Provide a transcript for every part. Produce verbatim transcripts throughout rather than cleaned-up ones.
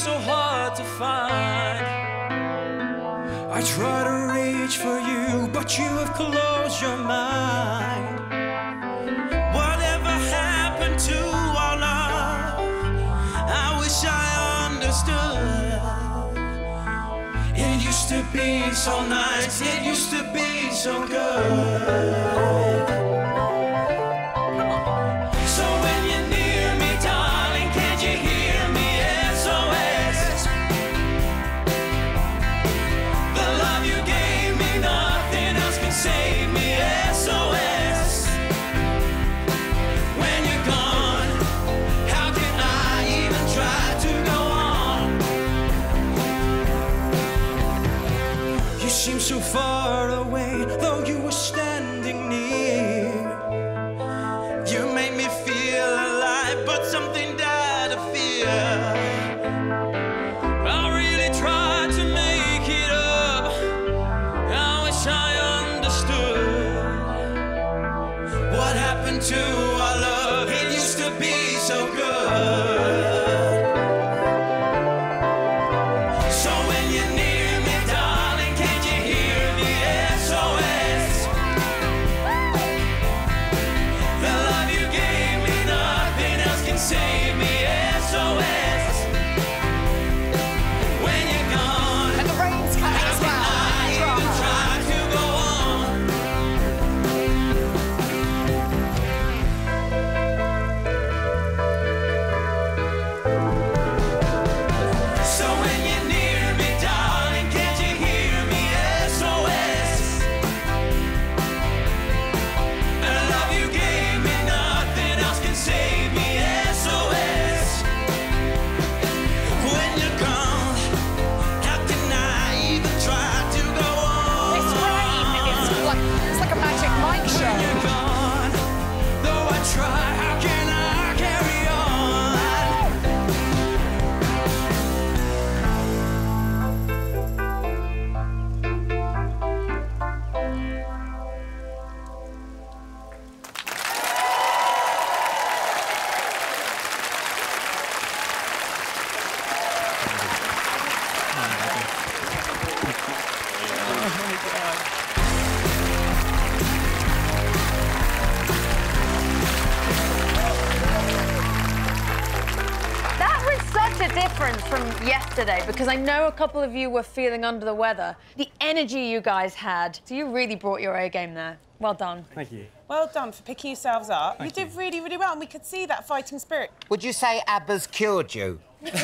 so hard to find. I try to reach for you, but you have closed your mind. Whatever happened to our love? I wish I understood. It used to be so nice, it used to be so good. So far away, though you were standing near. You made me feel alive, but something died of fear. I really tried to make it up. I wish I understood what happened to our love. It used to be so good. From yesterday, because I know a couple of you were feeling under the weather. The energy you guys had, so you really brought your A game there. Well done. Thank you. Well done for picking yourselves up. Thank you you did really, really well, and we could see that fighting spirit. Would you say ABBA's cured you?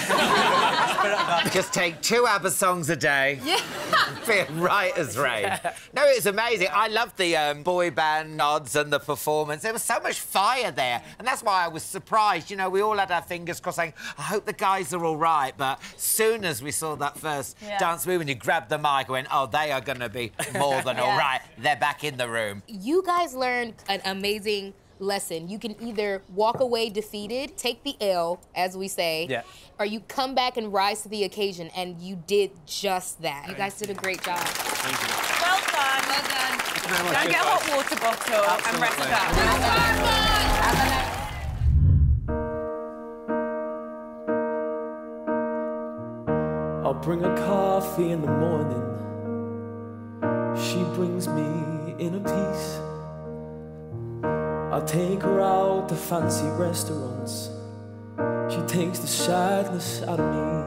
Just take two ABBA songs a day. Yeah. Feel right as rain. No, it was amazing. I loved the um, boy band nods and the performance. There was so much fire there, and that's why I was surprised. You know, we all had our fingers crossed saying, I hope the guys are all right, but soon as we saw that first yeah. dance move and you grabbed the mic and went, oh, they are going to be more than yeah. all right. They're back in the room. You guys learned an amazing lesson. You can either walk away defeated, take the L, as we say, yeah. or you come back and rise to the occasion, and you did just that. You guys did a great job. Thank you. Well done. Well done. Go and get a hot water bottle Absolutely. and rest up. I'll bring her coffee in the morning. She brings me in a piece. I'll take her out to fancy restaurants. She takes the sadness out of me.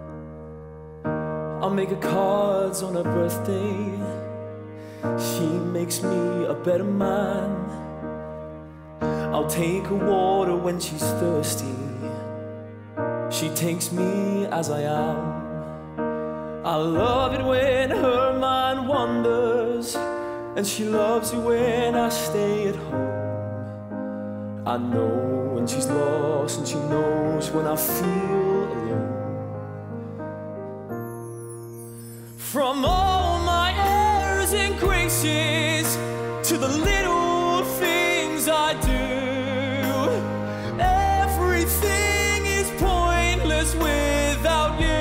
I'll make her cards on her birthday. She makes me a better man. I'll take her water when she's thirsty. She takes me as I am. I love it when her mind wanders, and she loves it when I stay at home. I know when she's lost, and she knows when I feel alone. From all my airs and graces to the little things I do, everything is pointless without you.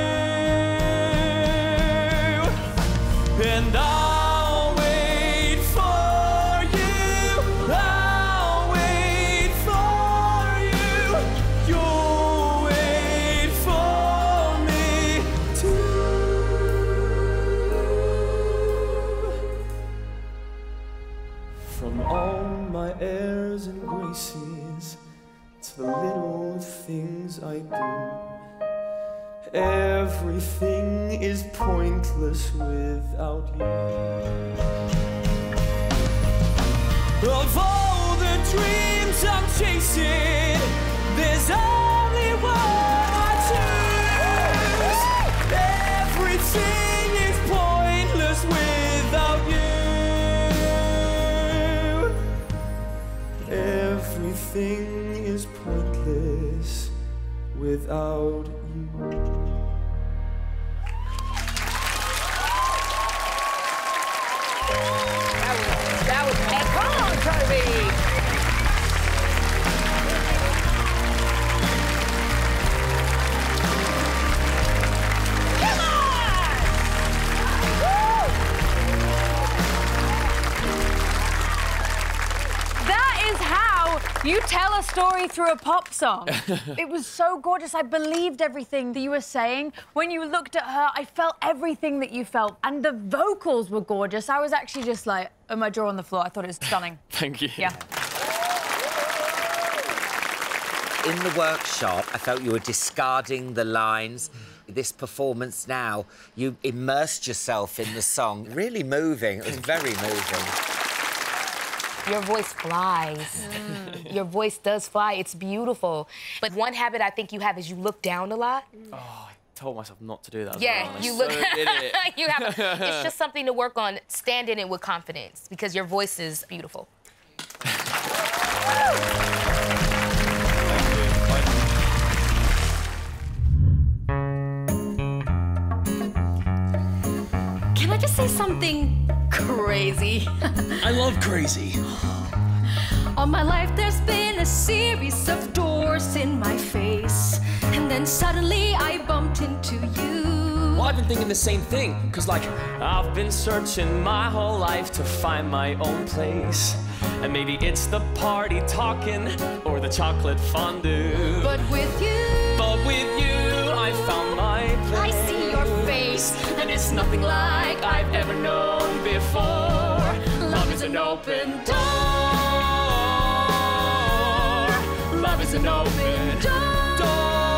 And I'll wait for you, I'll wait for you, you'll wait for me. I do. Everything is pointless without you. Of all the dreams I'm chasing, there's only one I choose. Everything is pointless without you. Everything is pointless without you. That was hey, come on, Toby! Come on! Woo! That is how you tell a story through a pop song. It was so gorgeous. I believed everything that you were saying. When you looked at her, I felt everything that you felt. And the vocals were gorgeous. I was actually just like, oh, my jaw on the floor. I thought it was stunning. Thank you. Yeah. In the workshop, I felt you were discarding the lines. This performance now, you immersed yourself in the song. Really moving. It was very moving. Your voice flies. Mm. Your voice does fly. It's beautiful. But one habit I think you have is you look down a lot. Oh, I told myself not to do that. Yeah, well. you I look. So did it. You have. A, it's just something to work on. Stand in it with confidence because your voice is beautiful. Can I just say something crazy? I love crazy. All my life there's been a series of doors in my face, and then suddenly I bumped into you. Well, I've been thinking the same thing, because, like, I've been searching my whole life to find my own place. And maybe it's the party talking or the chocolate fondue. But with you, But with you, I found my place. I see your face, and it's nothing like I've ever known before. Love is an open door. Love is an open door.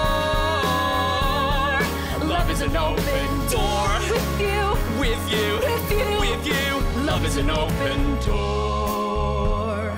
Love is an open door. With you, With you, with you, with you, love is an open door.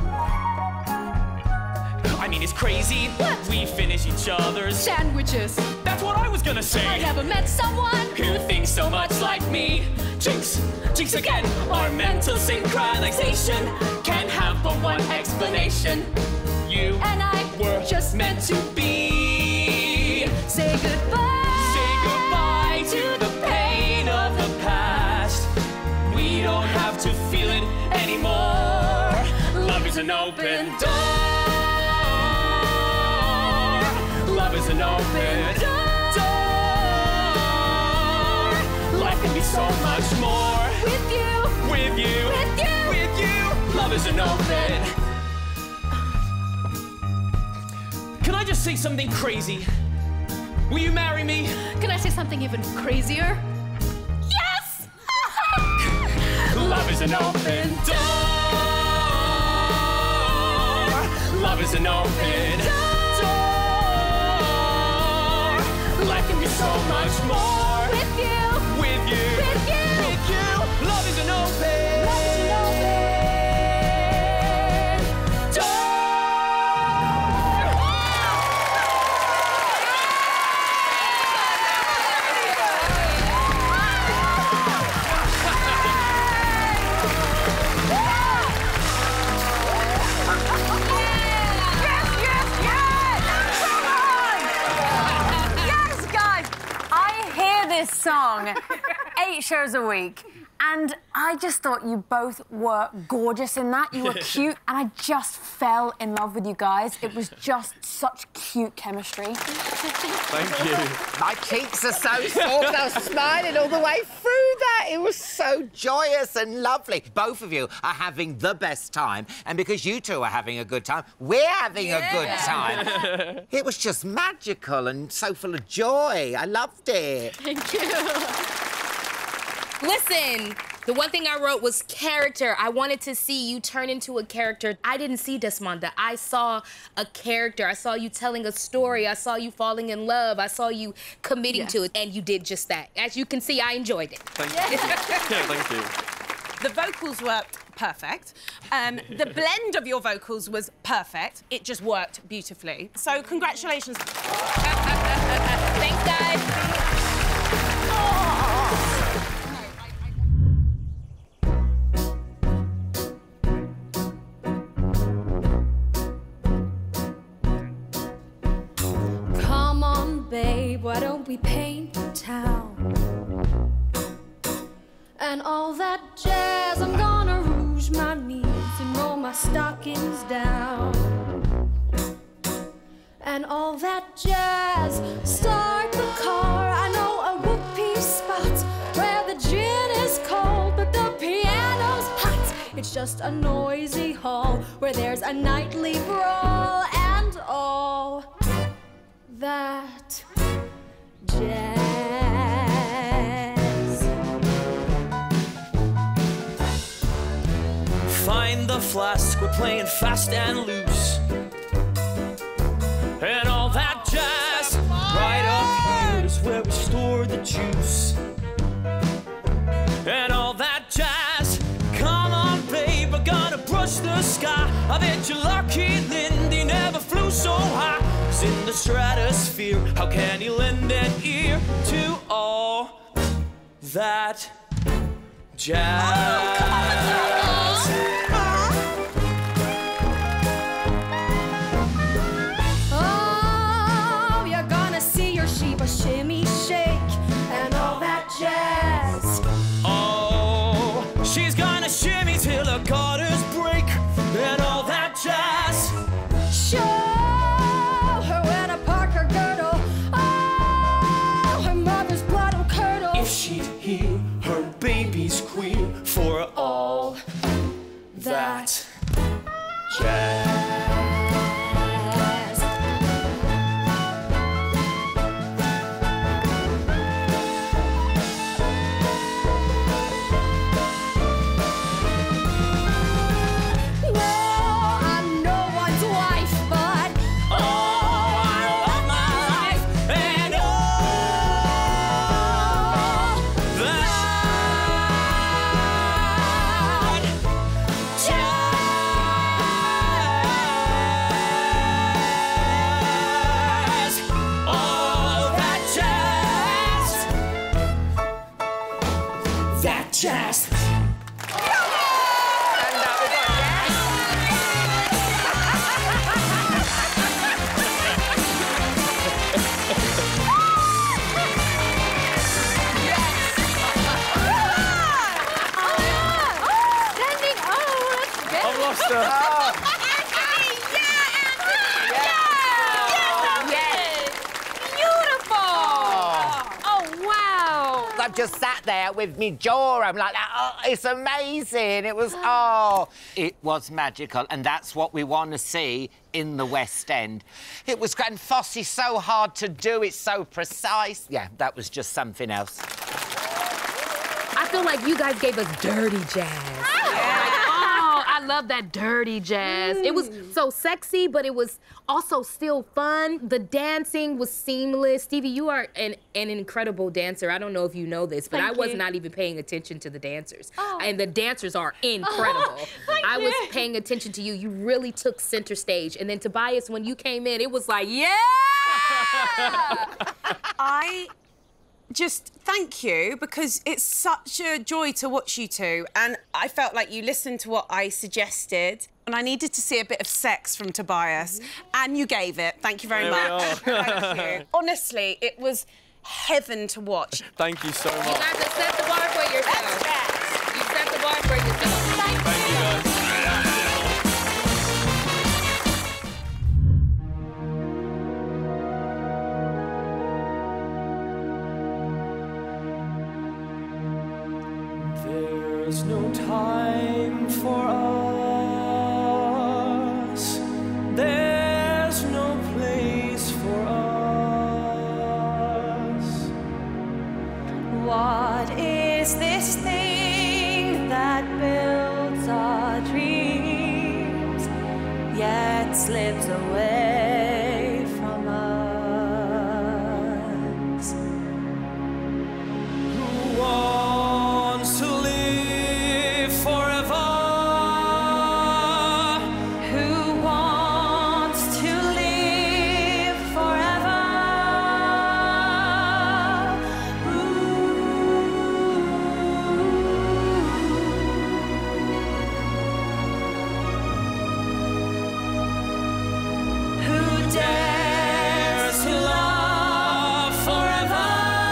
I mean, it's crazy. What? We finish each other's. sandwiches. That's what I was gonna say. I never met someone Who thinks so much like me? Jinx, jinx again. Our mental synchronization can't have but one explanation. You and I were just meant to be. say goodbye. Say goodbye to the pain of the past. We don't have to feel it anymore. Love is an open door. Love is an open door. Life can be so much more With you, with you, with you. with you. Love is an open. Can I just say something crazy? Will you marry me? Can I say something even crazier? Yes! Love is an open door. Love is an open door. Life can be so much more With you, with you, with you. with you. Love is an open Love is an open door. Yes, yes, yes! Come on! Yes, guys! I hear this song eight shows a week, and I just thought you both were gorgeous in that. You were cute, and I just fell in love with you guys. It was just such cute chemistry. Thank you. My cheeks are so soft. I was smiling all the way through that. It was so joyous and lovely. Both of you are having the best time. And because you two are having a good time, we're having a good time. It was just magical and so full of joy. I loved it. Thank you. Listen, The one thing I wrote was character. I wanted to see you turn into a character. I didn't see Desmonda. I saw a character. I saw you telling a story. I saw you falling in love. I saw you committing yes. to it, and you did just that. As you can see, I enjoyed it. Thank you. Yeah, thank you. The vocals were perfect. Um, the blend of your vocals was perfect. It just worked beautifully. So congratulations. Thanks, guys. Come on, babe, why don't we paint the town? And all that jazz, I'm gonna rouge my knees and roll my stockings down. And all that jazz, start the car. I know a whoopee spot where the gin is cold, but the piano's hot. It's just a noisy hall where there's a nightly brawl and all that jazz. Find the flask, we're playing fast and loose. And all that jazz, right up here is where we store the juice. And all that jazz, come on babe, we're gonna brush the sky. I bet you're lucky Lindy never flew so high. It's in the stratosphere, how can you lend an ear to all that jazz? Oh, you're gonna see your Sheba shimmy shake and all that jazz. Oh, she's gonna shimmy till her garters break and all that jazz. Show her where to park her girdle. Oh, her mother's blood will curdle. If she'd hear her baby's queer for all that jazz. Jazz. I've lost her. I've just sat there with me jaw. I'm like, oh, it's amazing. It was, oh. It was magical, and that's what we want to see in the West End. It was, and Fosse's so hard to do. It's so precise. Yeah, that was just something else. I feel like you guys gave us dirty jazz. I love that dirty jazz. Mm. It was so sexy, but it was also still fun. The dancing was seamless. Stevie, you are an, an incredible dancer. I don't know if you know this, but Thank I was you. not even paying attention to the dancers. Oh. And the dancers are incredible. Oh, I was you. paying attention to you. You really took center stage. And then Tobias, when you came in, it was like, yeah! I... Just thank you, because it's such a joy to watch you two, and I felt like you listened to what I suggested, and I needed to see a bit of sex from Tobias, mm-hmm. and you gave it. Thank you very there much. Thank you. Honestly, it was heaven to watch. Thank you so much. You guys have set the bar for yourself. You set the bar for yourself. Thank, thank you, guys. There's no time for us. There's no place for us. What is this thing slips away from us. Who wants to live forever? Who wants to live forever? Who dares to love forever?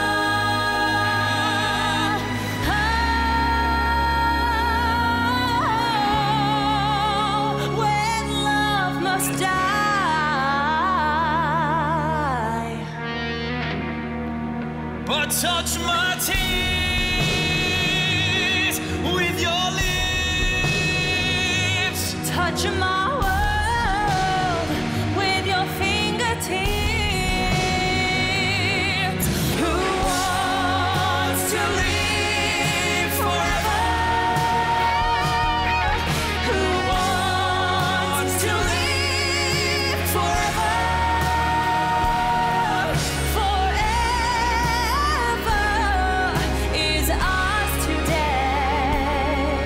Oh, when love must die. But touch my tears with your lips. Touch my world with your fingertips. Who wants to live forever? Who wants to live forever? Forever is ours today.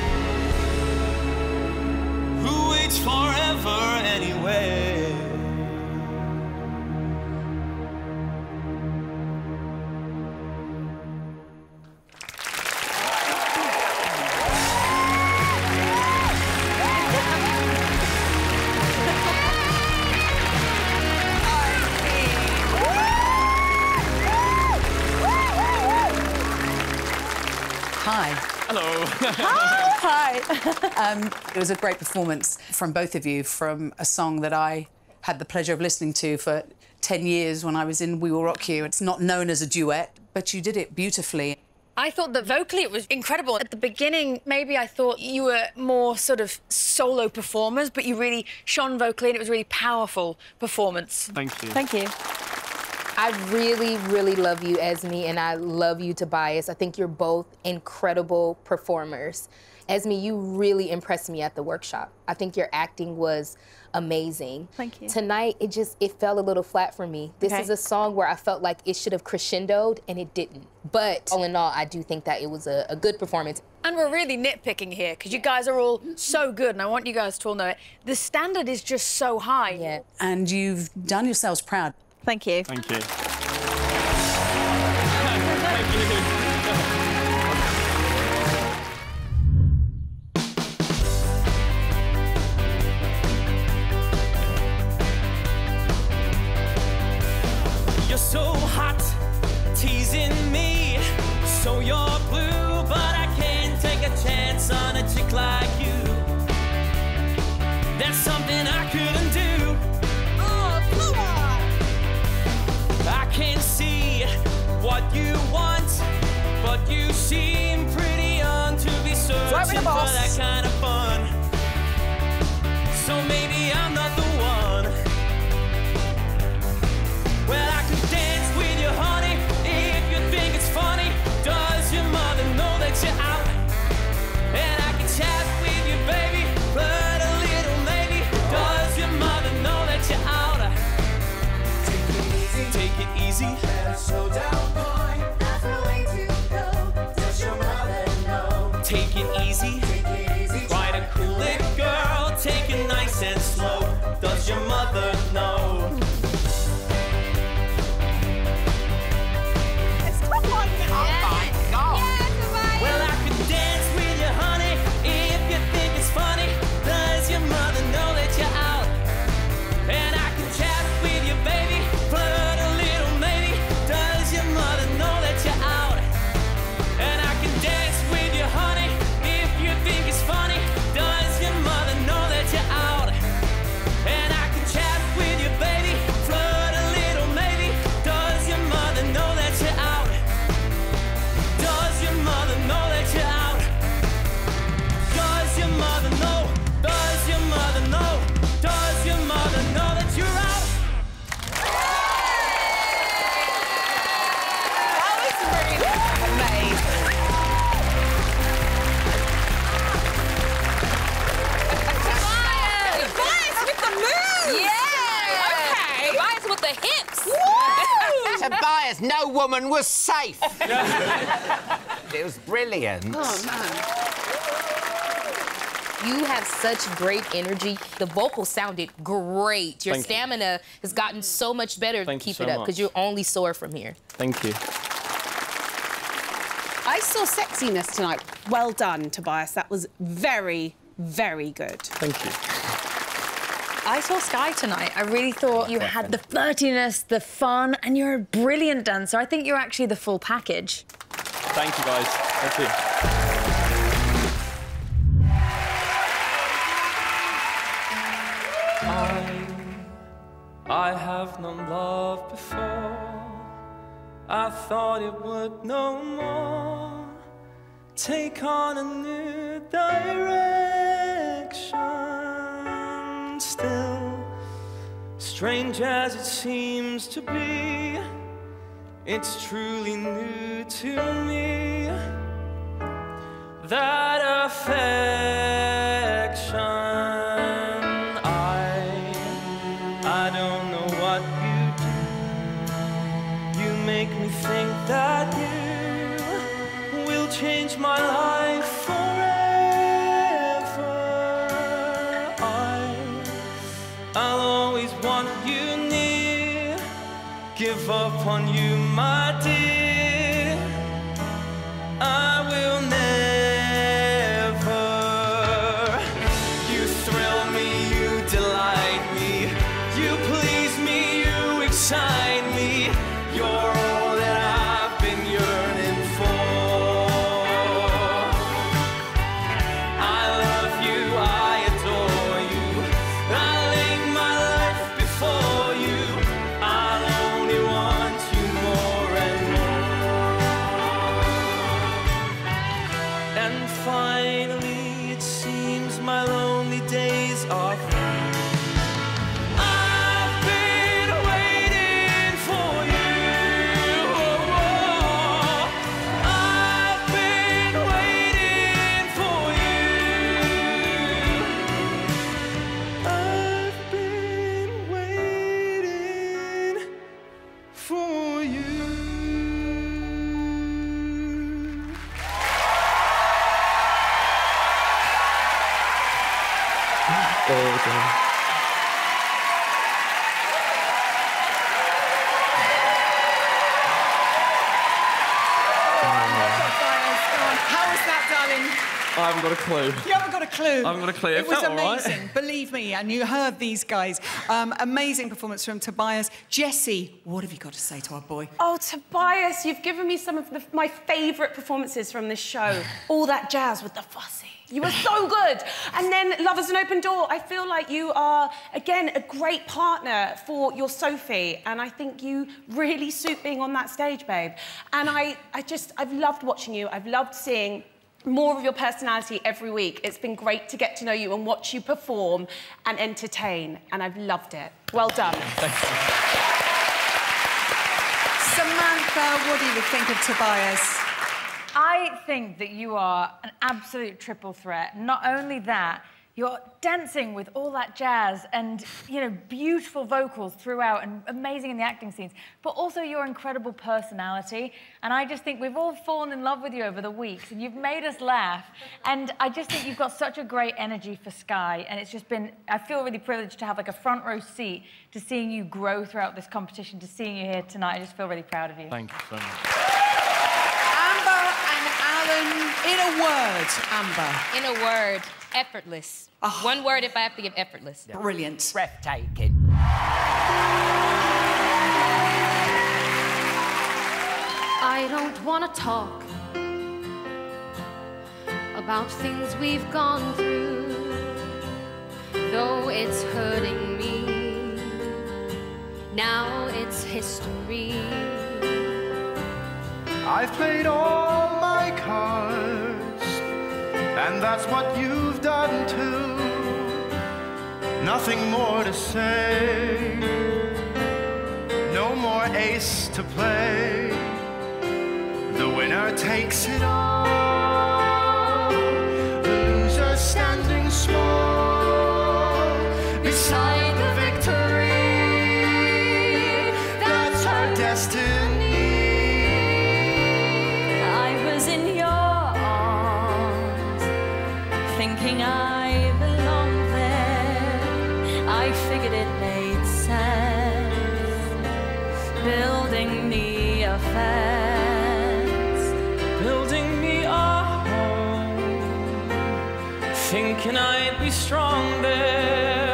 Who waits forever anyway? Hi. Hello. Hi. um, it was a great performance from both of you from a song that I had the pleasure of listening to for ten years when I was in We Will Rock You. It's not known as a duet, but you did it beautifully. I thought that vocally it was incredible. At the beginning, maybe I thought you were more sort of solo performers, but you really shone vocally and it was a really powerful performance. Thank you. Thank you. I really, really love you, Esme, and I love you, Tobias. I think you're both incredible performers. Esme, you really impressed me at the workshop. I think your acting was amazing. Thank you. Tonight, it just, it fell a little flat for me. This Okay. is a song where I felt like it should have crescendoed, and it didn't. But all in all, I do think that it was a, a good performance. And we're really nitpicking here because you guys are all so good, and I want you guys to all know it. The standard is just so high. Yeah. And you've done yourselves proud. Thank you. Thank you. Thank You're so hot, teasing me. So you're blue, but I can't take a chance on a chick like you. That's something I couldn't do. Oh, come on! I can see what you want, but you seem pretty young to be searching for that kind of fun. So maybe I'm not the one. Well, I could dance with you, honey, if you think it's funny. Does your mother know that you're out? And I can chat with you, baby, but a little maybe. Does your mother know that you're out? Take it easy, take it easy. Better slow down, boy. That's the way to go. Does your mother know? Take it easy. Take it easy. Try to cool it, girl. Take it nice and slow. Does your mother know? Well, I could dance with you, honey, if you think it's funny. Does your mother know that you're out? And I can chat with you, baby, flirt a little maybe. Does your mother know that you're out? And I can dance with you, honey, if you think it's funny. Does your mother know that you're out? And I can chat with you, baby, flirt a little maybe. Does your mother know that you're out? Does your mother know that you're out? Does your mother know? Does your mother know? Does your mother know that you're out? That was really amazing. Tobias! Tobias with the move! Tobias, no woman was safe. It was brilliant. Oh, man. You have such great energy. The vocals sounded great. Your Thank stamina you. has gotten so much better. Thank Keep you so it up, because you're only sore from here. Thank you. I saw sexiness tonight. Well done, Tobias. That was very, very good. Thank you. I saw Sky tonight. I really thought you had the flirtiness, the fun, and you're a brilliant dancer. I think you're actually the full package. Thank you, guys. Thank you. I, I have known love before. I thought it would no more take on a new direction. Still, strange as it seems to be, it's truly new to me. That affection. I don't know what you do. You make me think that you will change my life forever. I, I'll always want you near. Give up on you, my dear. I will never. You thrill me, you delight me. You please me, you excite me. You're all that I've been yearning for. I love you, I adore you. I lay my life before you. I'll only want you more and more. And finally, it seems my lonely days are through. I haven't got a clue. You haven't got a clue. I haven't got a clue. It, It was felt all right. amazing, believe me, and you heard these guys. Um, amazing performance from Tobias. Jessie, what have you got to say to our boy? Oh, Tobias, you've given me some of the, my favourite performances from this show. All that jazz with the fussy. You were so good. And then Love is an Open Door. I feel like you are, again, a great partner for your Sophie. And I think you really suit being on that stage, babe. And I, I just, I've loved watching you. I've loved seeing more of your personality every week. It's been great to get to know you and watch you perform and entertain. And I've loved it. Well done. Thank you. Samantha, what do you think of Tobias? I think that you are an absolute triple threat. Not only that, you're dancing with all that jazz and, you know, beautiful vocals throughout and amazing in the acting scenes, but also your incredible personality. And I just think we've all fallen in love with you over the weeks and you've made us laugh. And I just think you've got such a great energy for Sky. And it's just been, I feel really privileged to have like a front row seat to seeing you grow throughout this competition, to seeing you here tonight. I just feel really proud of you. Thank you so much. In a word, Amber. In a word, effortless. Oh. One word if I have to give effortless. Brilliant. Breathtaking. I don't want to talk about things we've gone through, though it's hurting me. Now it's history. I've played all my cards, and that's what you've done too. Nothing more to say, no more ace to play. The winner takes it all, the loser standing small beside the victory. That's our destiny. thinking I belonged there. I figured it made sense, building me a fence, building me a home, thinking I'd be strong there.